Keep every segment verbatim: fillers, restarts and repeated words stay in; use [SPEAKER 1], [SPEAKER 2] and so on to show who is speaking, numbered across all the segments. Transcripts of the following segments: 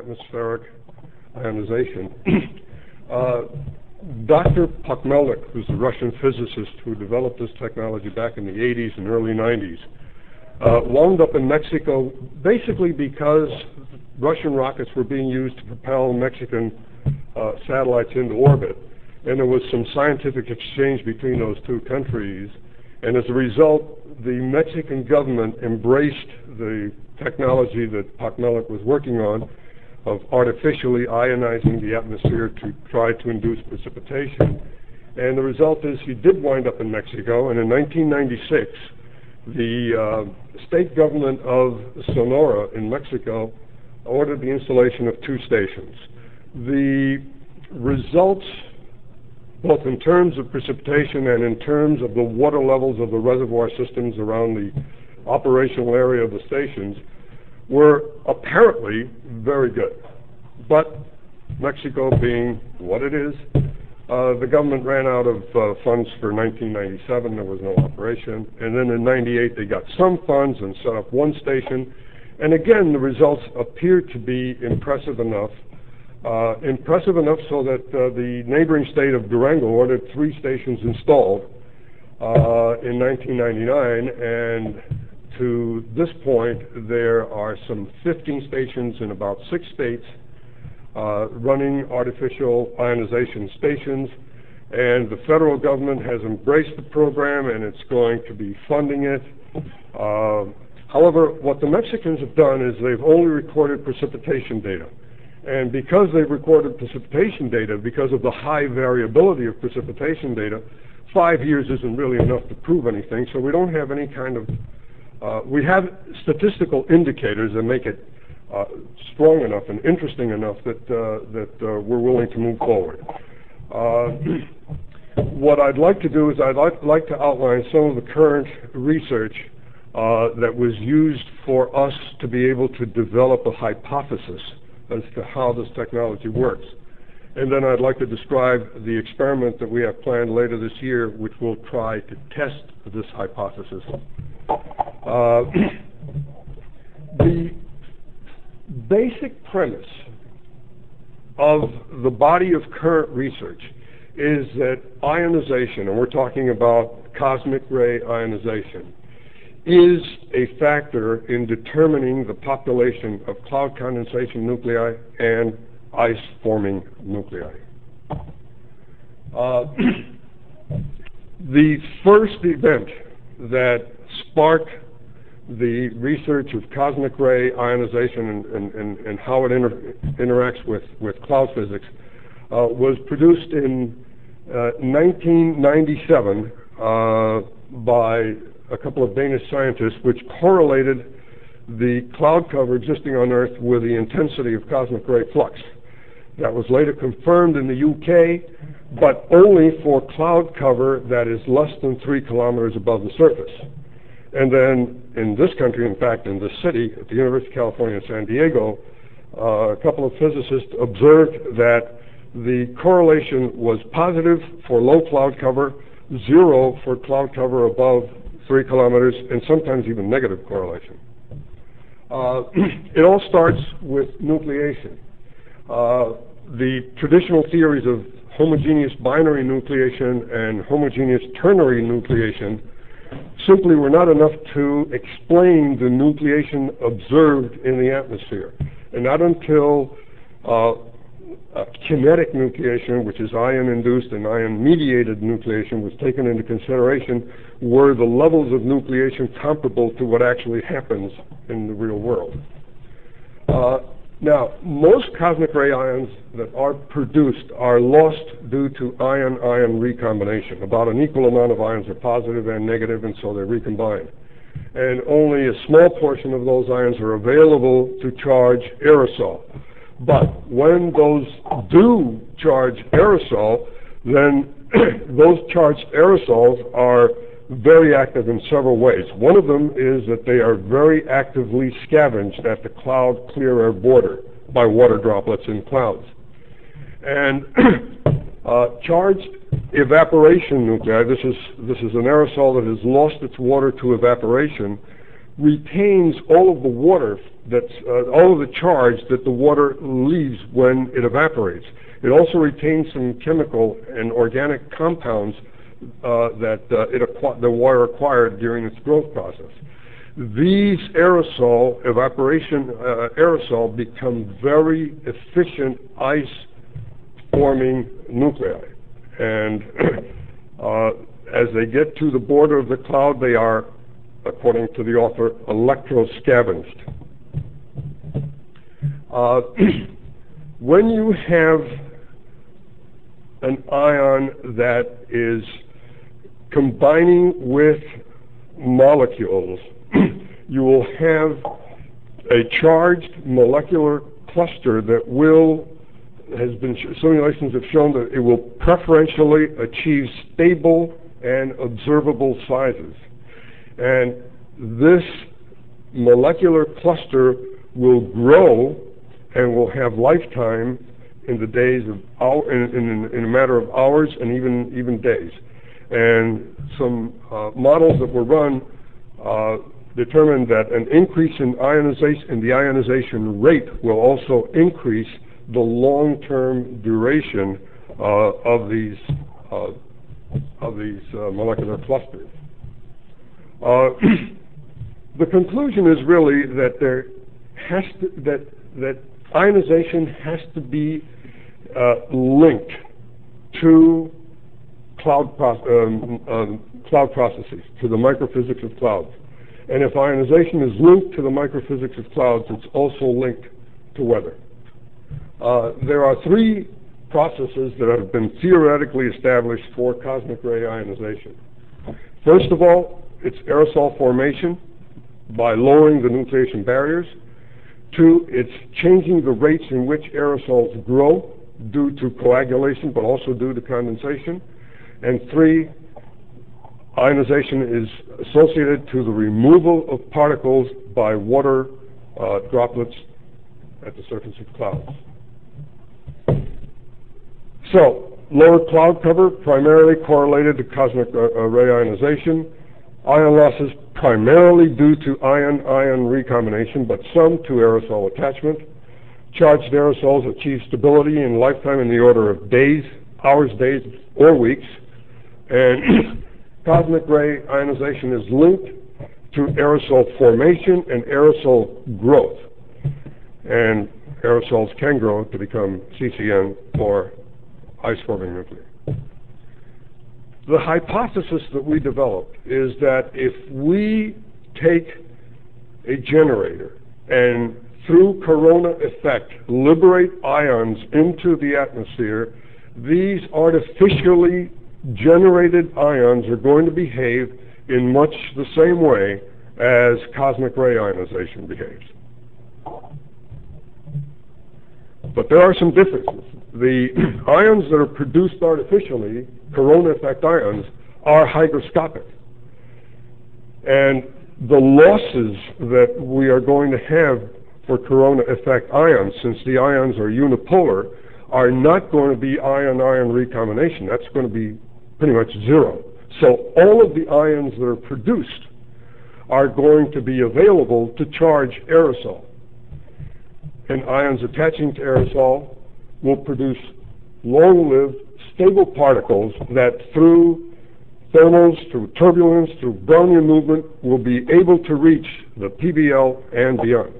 [SPEAKER 1] atmospheric ionization. uh, Doctor Pokmelnik, who's the Russian physicist who developed this technology back in the eighties and early nineties, uh, wound up in Mexico basically because Russian rockets were being used to propel Mexican uh, satellites into orbit. And there was some scientific exchange between those two countries. And as a result, the Mexican government embraced the technology that Pokmelnik was working on of artificially ionizing the atmosphere to try to induce precipitation. And the result is he did wind up in Mexico, and in nineteen ninety-six, the uh, state government of Sonora in Mexico ordered the installation of two stations. The results, both in terms of precipitation and in terms of the water levels of the reservoir systems around the operational area of the stations, were apparently very good. But Mexico being what it is, uh, the government ran out of uh, funds for nineteen ninety-seven. There was no operation. And then in ninety-eight, they got some funds and set up one station. And again, the results appeared to be impressive enough, uh, impressive enough so that uh, the neighboring state of Durango ordered three stations installed uh, in nineteen ninety-nine. And to this point, there are some fifteen stations in about six states uh, running artificial ionization stations, and the federal government has embraced the program and it's going to be funding it. Uh, however, what the Mexicans have done is they've only recorded precipitation data. And because they've recorded precipitation data, because of the high variability of precipitation data, five years isn't really enough to prove anything, so we don't have any kind of Uh, we have statistical indicators that make it uh, strong enough and interesting enough that, uh, that uh, we're willing to move forward. Uh, what I'd like to do is I'd like, like to outline some of the current research uh, that was used for us to be able to develop a hypothesis as to how this technology works. And then I'd like to describe the experiment that we have planned later this year, which will try to test this hypothesis. Uh, the basic premise of the body of current research is that ionization, and we're talking about cosmic ray ionization, is a factor in determining the population of cloud condensation nuclei and ice-forming nuclei. Uh, the first event that sparked the research of cosmic ray ionization and, and, and, and how it inter interacts with, with cloud physics uh, was produced in uh, nineteen ninety-seven uh, by a couple of Danish scientists, which correlated the cloud cover existing on Earth with the intensity of cosmic ray flux. That was later confirmed in the U K, but only for cloud cover that is less than three kilometers above the surface. And then in this country, in fact, in this city, at the University of California, San Diego, uh, a couple of physicists observed that the correlation was positive for low cloud cover, zero for cloud cover above three kilometers, and sometimes even negative correlation. Uh, it all starts with nucleation. Uh, the traditional theories of homogeneous binary nucleation and homogeneous ternary nucleation simply were not enough to explain the nucleation observed in the atmosphere. And not until uh, uh, kinetic nucleation, which is ion-induced and ion-mediated nucleation, was taken into consideration, were the levels of nucleation comparable to what actually happens in the real world. Uh, Now, most cosmic ray ions that are produced are lost due to ion-ion recombination. About an equal amount of ions are positive and negative, and so they recombine. And only a small portion of those ions are available to charge aerosol. But when those do charge aerosol, then those charged aerosols are very active in several ways. One of them is that they are very actively scavenged at the cloud clear air border by water droplets in clouds. And uh, charged evaporation nuclei, this is, this is an aerosol that has lost its water to evaporation, retains all of the water, that's, uh, all of the charge that the water leaves when it evaporates. It also retains some chemical and organic compounds uh, that uh, it the water acquired during its growth process. These aerosol, evaporation uh, aerosol, become very efficient ice-forming nuclei. And uh, as they get to the border of the cloud, they are, according to the author, electroscavenged. Uh, when you have an ion that is combining with molecules, you will have a charged molecular cluster that will, has been, simulations have shown that it will preferentially achieve stable and observable sizes. And this molecular cluster will grow and will have lifetime in the days of hour, in, in, in a matter of hours and even even days. And some uh, models that were run uh, determined that an increase in ionization in the ionization rate will also increase the long-term duration uh, of these uh, of these uh, molecular clusters. Uh, the conclusion is really that there has to that that ionization has to be uh, linked to cloud, pro um, um, cloud processes, to the microphysics of clouds. And if ionization is linked to the microphysics of clouds, it's also linked to weather. Uh, there are three processes that have been theoretically established for cosmic ray ionization. First of all, it's aerosol formation by lowering the nucleation barriers. Two, it's changing the rates in which aerosols grow due to coagulation, but also due to condensation. And three, ionization is associated to the removal of particles by water uh, droplets at the surface of clouds. So, lower cloud cover primarily correlated to cosmic uh, uh, ray ionization. Ion losses primarily due to ion-ion recombination, but some to aerosol attachment. Charged aerosols achieve stability in lifetime in the order of days, hours, days, or weeks. And cosmic ray ionization is linked to aerosol formation and aerosol growth. And aerosols can grow to become C C N or ice-forming nuclei. The hypothesis that we developed is that if we take a generator and through corona effect liberate ions into the atmosphere, these artificially generated ions are going to behave in much the same way as cosmic ray ionization behaves. But there are some differences. The ions that are produced artificially, corona effect ions, are hygroscopic. And the losses that we are going to have for corona effect ions, since the ions are unipolar, are not going to be ion-ion recombination. That's going to be pretty much zero. So all of the ions that are produced are going to be available to charge aerosol. And ions attaching to aerosol will produce long-lived, stable particles that through thermals, through turbulence, through Brownian movement, will be able to reach the P B L and beyond.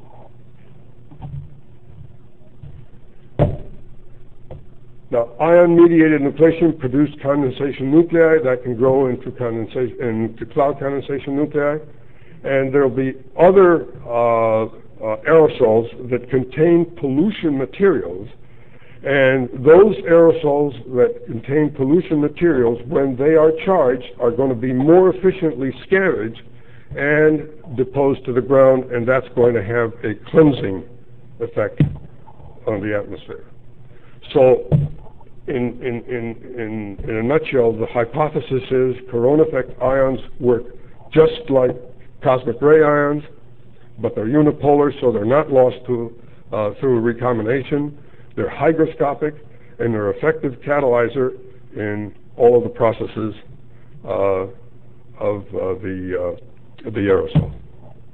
[SPEAKER 1] Now, ion-mediated nucleation produce condensation nuclei that can grow into, condensation, into cloud condensation nuclei. And there will be other uh, Uh, aerosols that contain pollution materials, and those aerosols that contain pollution materials, when they are charged, are going to be more efficiently scavenged and deposed to the ground, and that's going to have a cleansing effect on the atmosphere. So in, in, in, in, in a nutshell, the hypothesis is corona effect ions work just like cosmic ray ions, but they're unipolar, so they're not lost to, uh, through recombination. They're hygroscopic, and they're effective catalyzer in all of the processes uh, of uh, the, uh, the aerosol.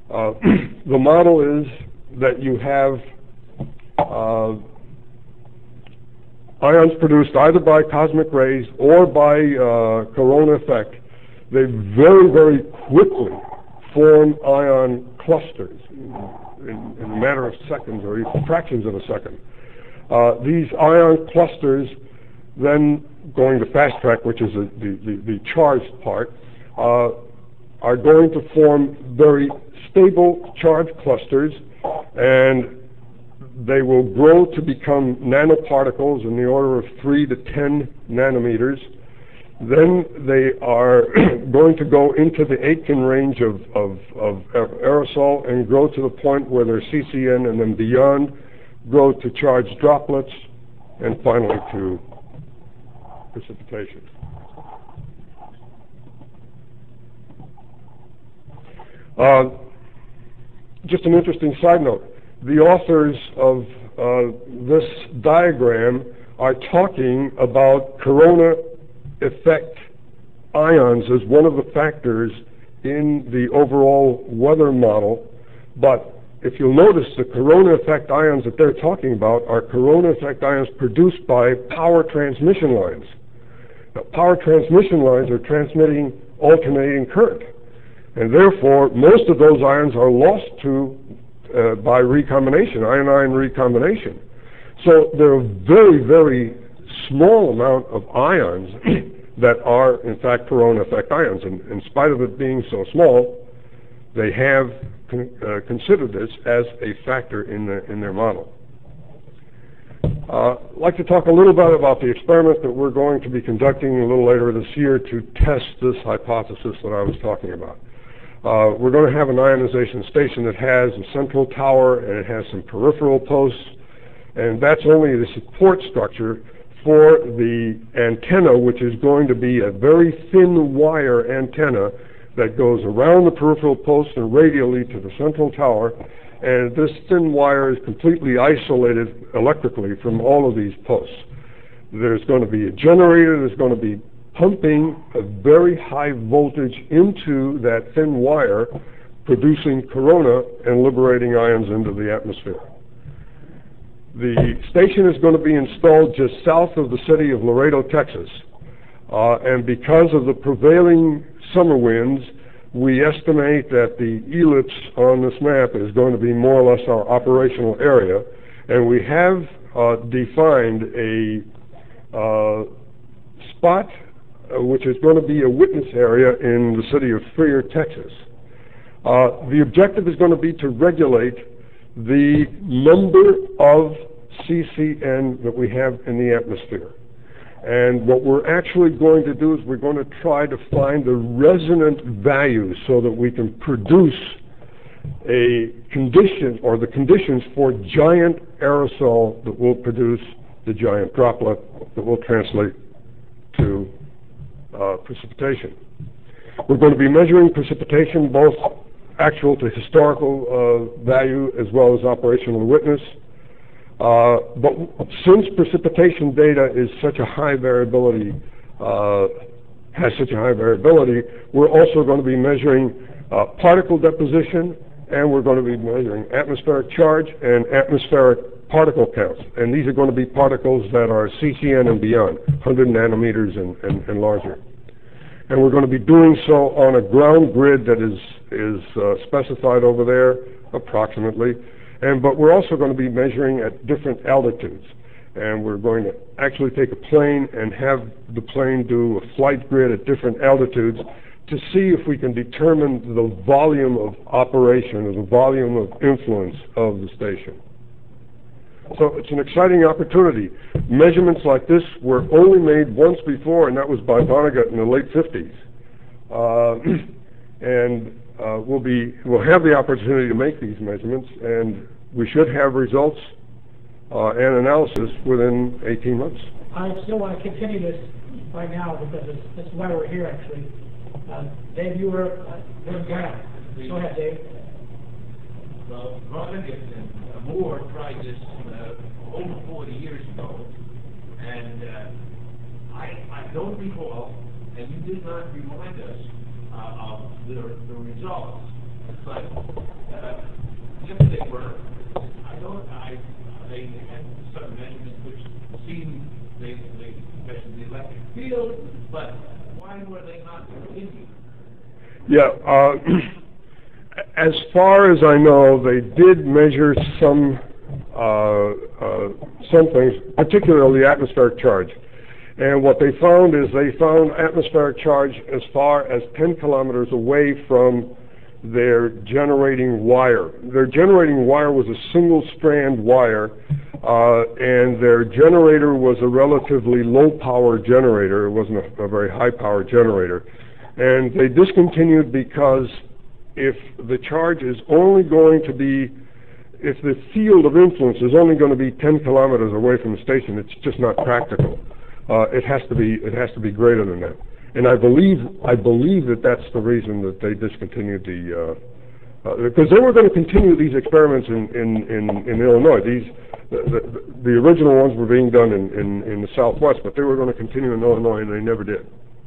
[SPEAKER 1] Uh, the model is that you have uh, ions produced either by cosmic rays or by uh, corona effect. They very, very quickly form ion clusters in, in a matter of seconds or even fractions of a second. Uh, these ion clusters then, going to fast track, which is the, the, the, the charged part, uh, are going to form very stable charged clusters, and they will grow to become nanoparticles in the order of three to ten nanometers. Then they are going to go into the Aitken range of, of, of aerosol and grow to the point where they're C C N, and then beyond grow to charged droplets, and finally to precipitation. Uh, just an interesting side note. The authors of uh, this diagram are talking about corona effect ions as one of the factors in the overall weather model, but if you'll notice, the corona effect ions that they're talking about are corona effect ions produced by power transmission lines. Now, power transmission lines are transmitting alternating current, and therefore most of those ions are lost to uh, by recombination, ion-ion recombination. So there are very, very small amount of ions that are in fact corona effect ions, and in spite of it being so small, they have con uh, considered this as a factor in, the, in their model. Uh, I'd like to talk a little bit about the experiment that we're going to be conducting a little later this year to test this hypothesis that I was talking about. Uh, we're going to have an ionization station that has a central tower and it has some peripheral posts, and that's only the support structure for the antenna, which is going to be a very thin wire antenna that goes around the peripheral posts and radially to the central tower, and this thin wire is completely isolated electrically from all of these posts. There's going to be a generator, there's going to be pumping a very high voltage into that thin wire, producing corona and liberating ions into the atmosphere. The station is going to be installed just south of the city of Laredo, Texas, uh, and because of the prevailing summer winds, we estimate that the ellipse on this map is going to be more or less our operational area, and we have uh, defined a uh, spot uh, which is going to be a witness area in the city of Freer, Texas. Uh, the objective is going to be to regulate the number of C C N that we have in the atmosphere. And what we're actually going to do is we're going to try to find the resonant values so that we can produce a condition or the conditions for giant aerosol that will produce the giant droplet that will translate to uh, precipitation. We're going to be measuring precipitation, both actual to historical uh, value as well as operational witness. Uh, but since precipitation data is such a high variability, uh, has such a high variability, we're also going to be measuring uh, particle deposition, and we're going to be measuring atmospheric charge and atmospheric particle counts. And these are going to be particles that are C C N and beyond, one hundred nanometers and, and, and larger. And we're going to be doing so on a ground grid that is, is uh, specified over there, approximately. And, but we're also going to be measuring at different altitudes. And we're going to actually take a plane and have the plane do a flight grid at different altitudes to see if we can determine the volume of operation or the volume of influence of the station. So it's an exciting opportunity. Measurements like this were only made once before, and that was by Vonnegut in the late fifties. Uh, and Uh, we'll be we'll have the opportunity to make these measurements, and we should have results uh, and analysis within eighteen months.
[SPEAKER 2] I still want to continue this right now because it's, that's why we're here, actually. Uh, Dave, you were uh, in ground. Go ahead, Dave.
[SPEAKER 3] Well, Vonnegut and Moore tried this uh, over forty years ago, and uh, I I don't recall, and you did not remind us Uh, of the, the results. but uh, if they were, I don't, I, they had some measurements which seemed they, they measured the electric field, but why were they not continued?
[SPEAKER 1] Yeah, uh, as far as I know, they did measure some uh, uh, some things, particularly atmospheric charge. And what they found is they found atmospheric charge as far as ten kilometers away from their generating wire. Their generating wire was a single strand wire, uh, and their generator was a relatively low power generator. It wasn't a, a very high power generator. And they discontinued because if the charge is only going to be, if the field of influence is only going to be ten kilometers away from the station, it's just not practical. Uh, it has to be, it has to be greater than that. And I believe, I believe that that's the reason that they discontinued the, uh, uh, because they were going to continue these experiments in, in, in, in Illinois. These, the, the, the original ones were being done in, in, in the Southwest, but they were going to continue in Illinois, and they never did.